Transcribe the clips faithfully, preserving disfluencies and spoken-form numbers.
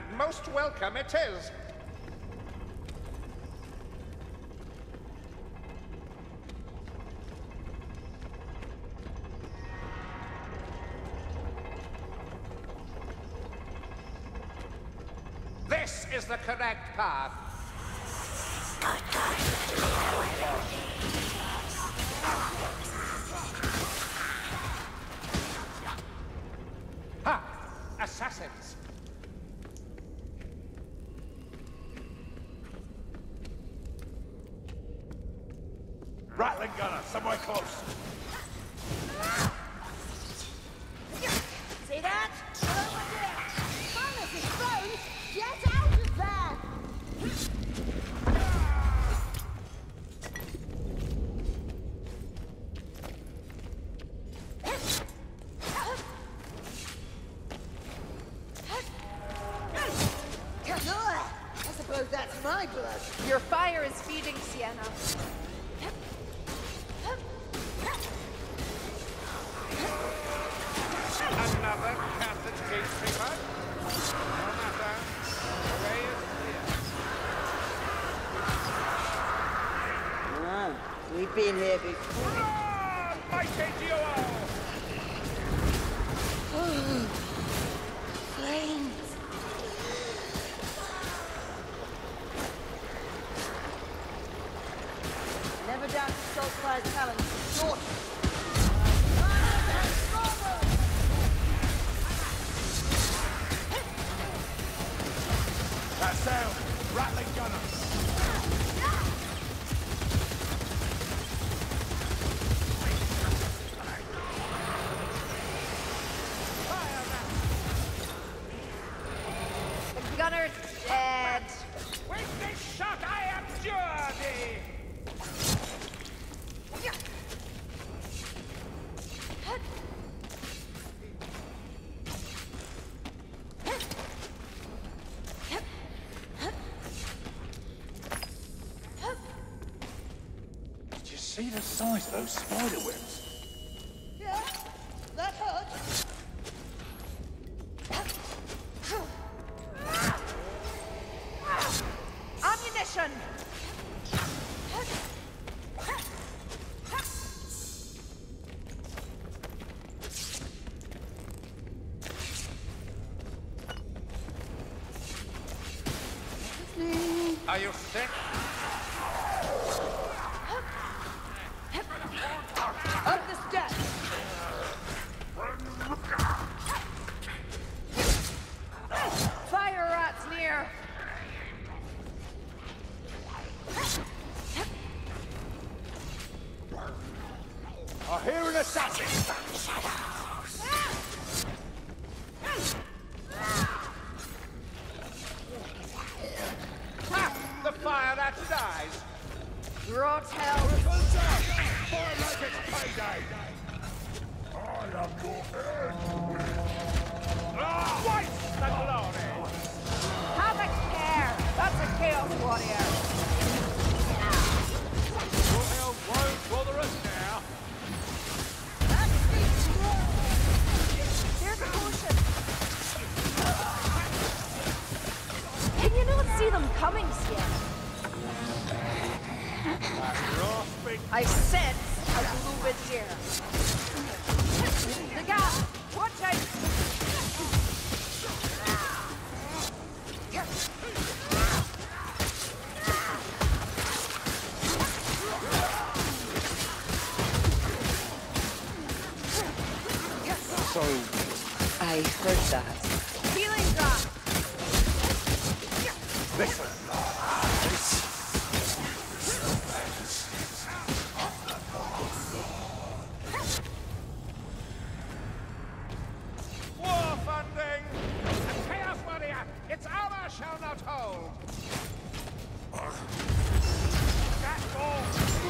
and most welcome it is. This is the correct path. Ha! Assassins! Rattling gunner, somewhere close. See that? Over there! Thomas is thrown! Get out of there! I suppose that's my blood. Your fire is feeding Sienna. Another Catholic gate sweeper? No matter. The way is clear. Ah, we've been here before. Ah, mighty duo! Flames! Never doubt Saltfire's talent. Short! That sound, rattling gunner. The gunner's dead. With this shot I abjure thee! Did you see the size of those spider webs? Yeah, that hurt. Ammunition! Are you sick? Up the steps! Fire rats near! I hear an assassin! Ha! The fire rat dies! Brought hell! Contact! Fire like it's payday! I am your end! Ah! Twice the glory! Have a care! That's a Chaos Warrior! Well, won't bother us now. There's a potion! Can you not see them coming, Sienna? I sense a Glubadיר. The gap! Watch out! So, I heard that. Healing drop! listen. War funding! And Chaos Warrior, its armor shall not hold! That ball!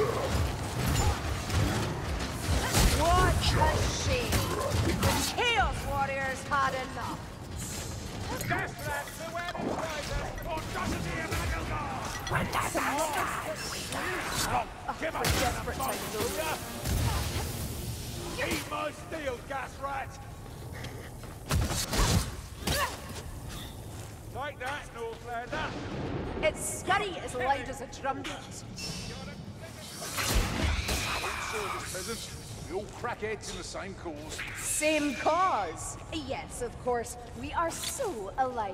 What a shame! The Chaos Warriors had enough! Death rats to where it's poison! Audacity of Agelgar! When does that Give A us desperate time to go. Eat my steel, gas rat! Like that, Northlander. It's scurry as loud as a drumbeat. Service peasants. We all crack heads in the same cause. Same cause. Yes, of course. We are so alike.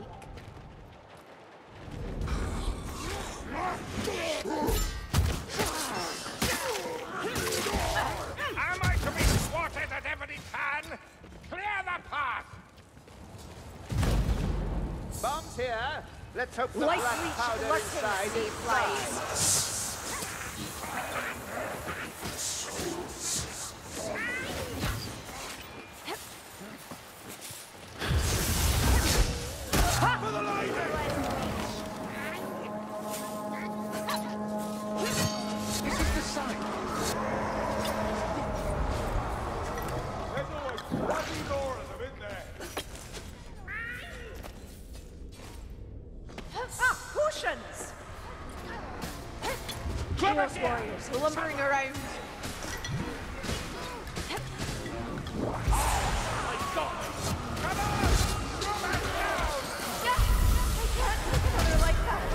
Am I to be swatted at every turn? Clear the path! Bombs here. Let's hope the Light black reach powder lurking inside is safe dry. lies. For the lady! This is the sign. There's always bloody more of them in there. Ah, potions! Chaos warriors lumbering around. Yeah, I can't take another like that.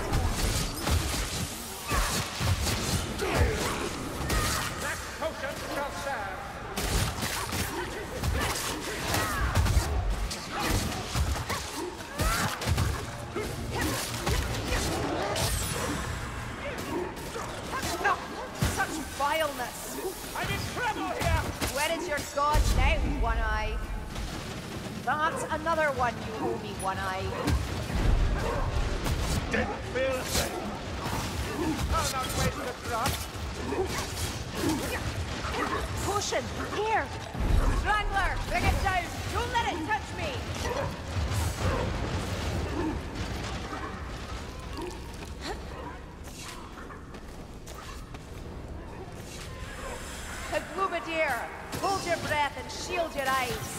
That potion shall serve. No, such vileness. I'm in trouble here! Where is your god now, One Eye? That's another one you owe me, One Eye. Didn't feel a thing. I'll not waste the drop. Potion, here! Strangler, bring it down! Don't let it touch me! Gloomidir, hold your breath and shield your eyes.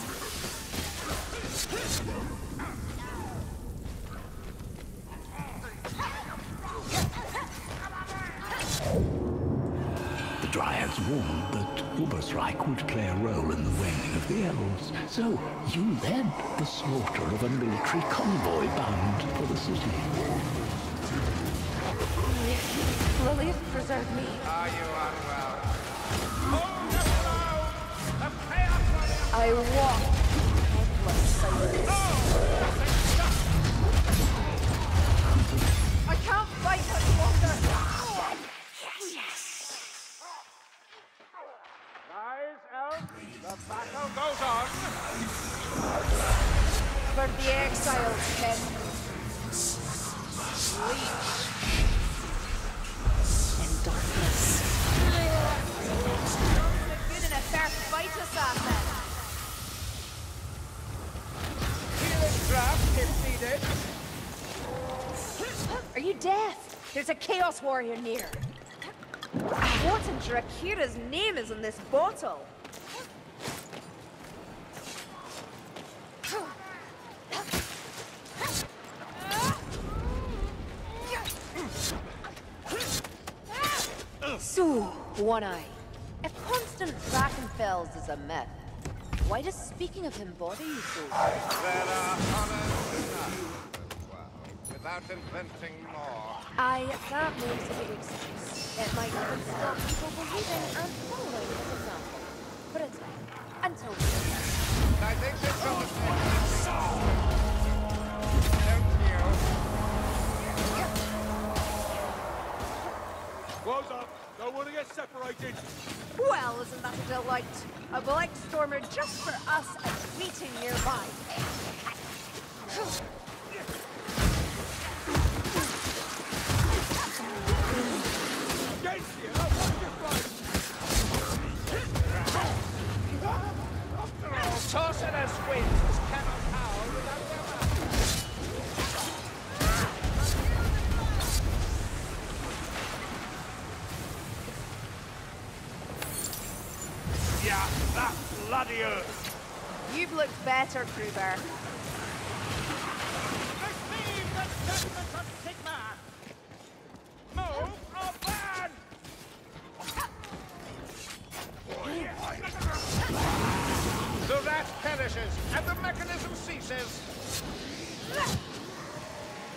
The Dryads warned that Ubersreich would play a role in the waning of the elves, so you led the slaughter of a military convoy bound for the city. Lilith, preserve me. Are you unwell? Hold the throne! The chaos warrior! I walk endless silence. I can't fight any longer. Rise, elf. The battle goes on. For the exiles, Ken. Leech. In darkness. Good in a fair fight, assassin. Healing draft if needed. Are you deaf? There's a Chaos Warrior near. What in Drakira's name is in this bottle? So, One Eye, if Constant Drachenfels is a myth, why does speaking of him bother you so? There are honors enough. Well, without inventing more. Aye, that makes a big excuse. It might even stop people believing and following his example. But it's fine. Until we I think it's understandable. Don't you? Close up. Don't want to get separated. Well, isn't that a delight? A Black Stormer just for us and waiting nearby. Against you. I'll watch your fight. Sorcerer's winds cannot howl without their masters. Yeah, that bloody earth. You've looked better, Kruber. Receive the judgment of Sigma! Move or burn! The rat perishes and the mechanism ceases.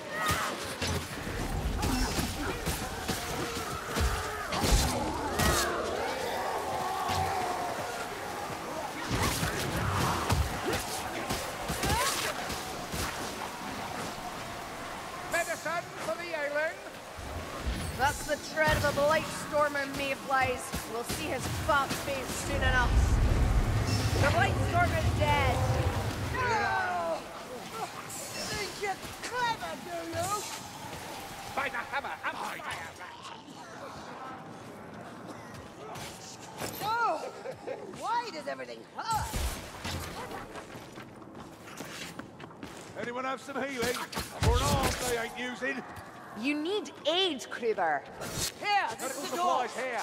boys. We'll see his fat face soon enough. The Blightstorm is dead. Oh, think you're clever, do you? By the hammer and fire rat! Oh, why does everything hurt? Anyone have some healing? For an arm they ain't using. You need aid, Kruber. Here, this Medical is the door. supplies here.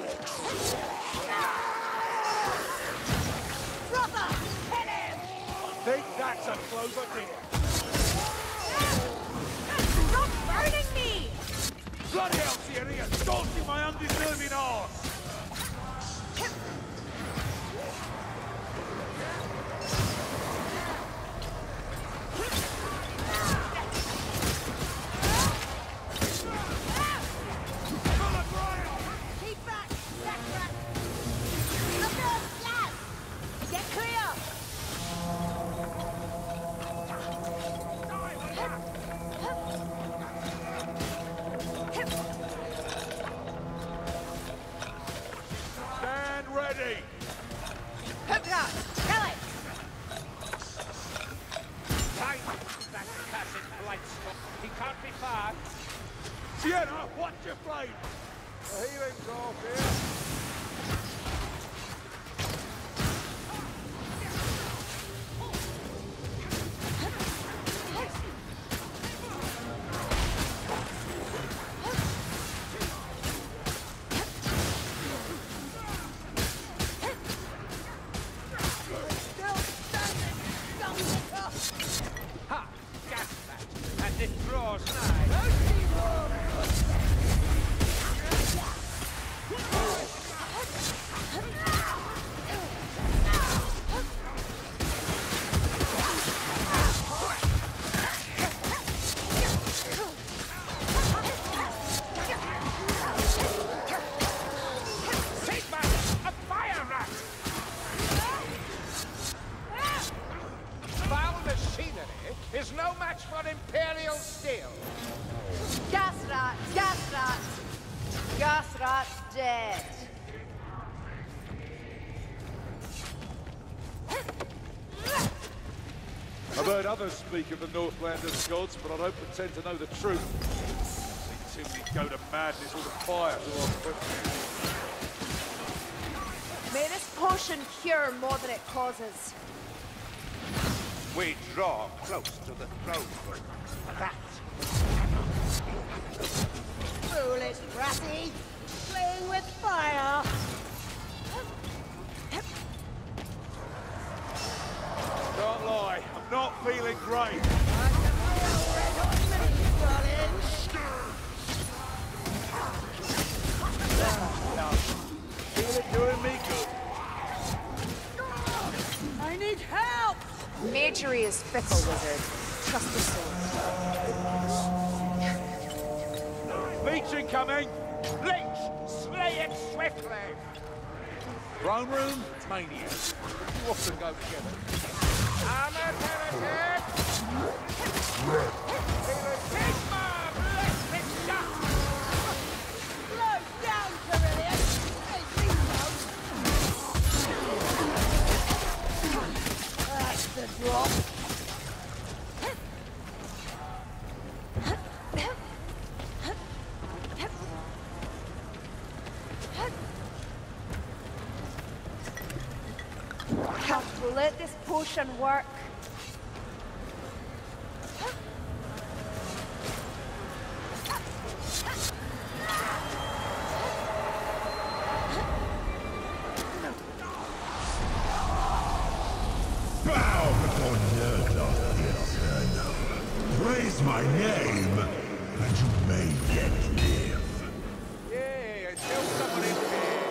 Brother, hit him! Think that's a clover deer. Stop burning me! Bloody hell, Thierry, you're scorching my undeserving arse! Keep back, Jackrat! Look at us, Get clear! Stand ready! Hookra! Kill it! Time! That cursed Blightstorm. He can't be far. Sienna, watch your flame! The healing's off here. Still standing, scum! Ha! Gas that! And it draws nigh. Sigmar! A fire rat! Foul machinery is no match for Imperial steel. Gas rat! Gas rat! Gas rat's dead. I've heard others speak of the Northlanders' gods, but I don't pretend to know the truth. They simply go to madness or to fire too often. May this potion cure more than it causes. We draw close to the throne room. That Foolish bratty! Playing with fire! Can't lie, I'm not feeling great. Feel it doing me good. I need help! Magery is fickle, wizard. Trust the sword. Leech incoming! Leech! Slay it swiftly! Throne room, mania. You often go together. Armored heretic! Sigmar! Bless his dust! Slow down, Carillion! Hey, That's the drop. Have to let this potion work. Bow before Nurgle, Eternal. Praise my name, and you may yet live. Yeah, kill someone in here.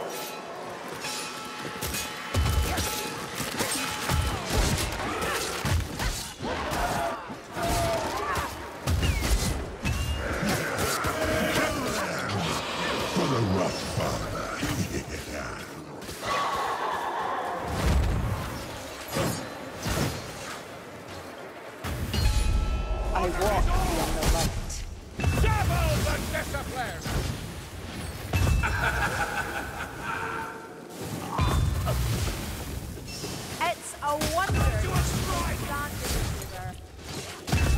For the rough father. I walk beyond the light. Double the discipline! A wonder you can't do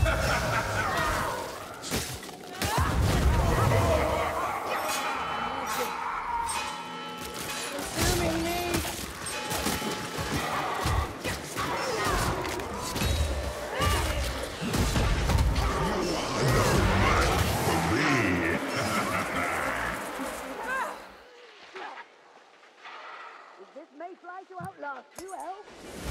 Consuming me. This may fly to outlast you, elf.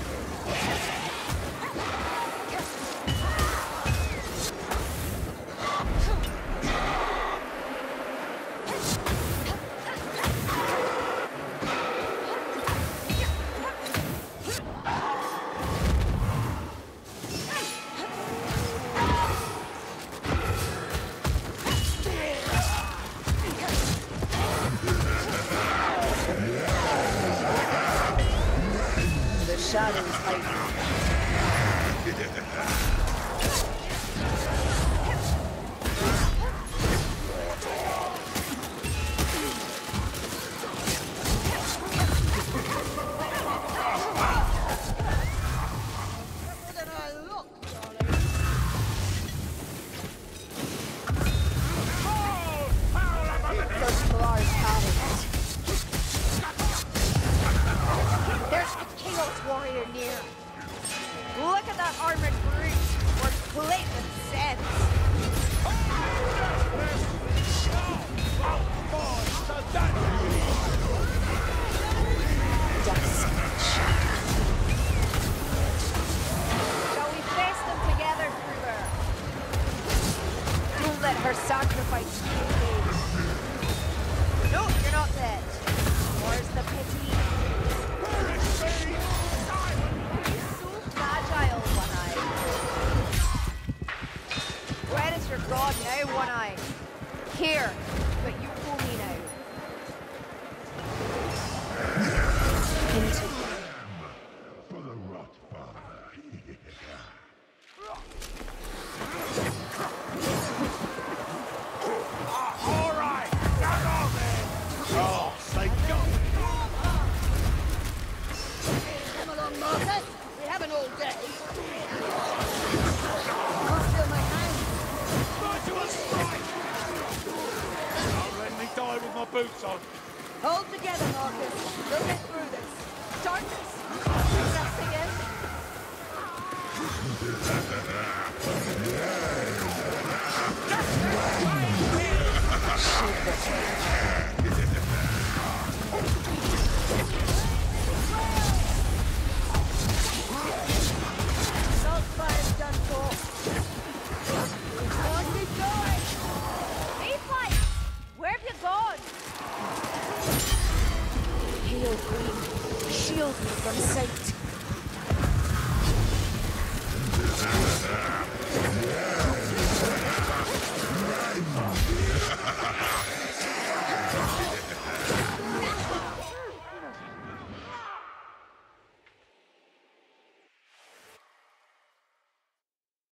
The shadows hide. There's the Chaos Warrior near. Look at that armored brute. We're split with sense. Dust and shadow. Shall we face them together, Kruber? Don't let her sacrifice you. No, you're not dead. Where's the pity? So fragile, One Eye. Where is your god now, One Eye? Here, but you pull me now. Into For the rot father. All right, get on then. Oh, say go. Come along, Marcus. We haven't all day. Can't feel my hands. To a strike. Don't let me die with my boots on. Hold together, Marcus. We'll get through this. darkness. Press again. Saltfire's done for. On we going! Mayfly! Where have you gone? Hail Queen, shield me from sight.